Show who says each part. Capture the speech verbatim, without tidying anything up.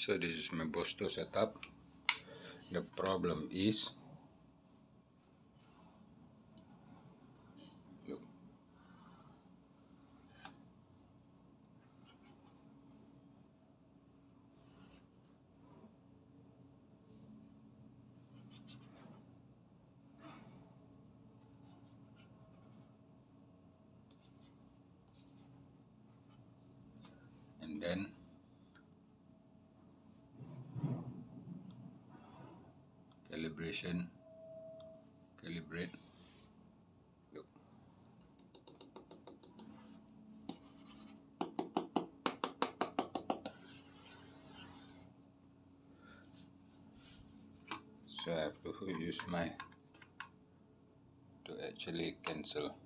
Speaker 1: So this is my Bosto setup. The problem is, look, and then calibration, calibrate. Look. So I have to use my to actually cancel.